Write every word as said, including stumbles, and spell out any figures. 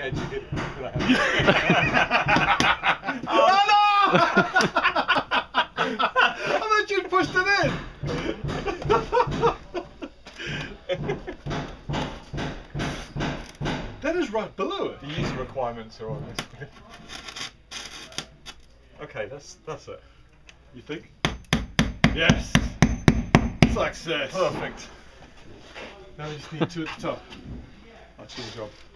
edge, you hit it with a hand. Oh no! I thought you pushed it in. That is right below it. The user requirements are on this. Okay, that's that's it. You think? Yes. Success. Perfect. Now we just need two at the top. That's your job.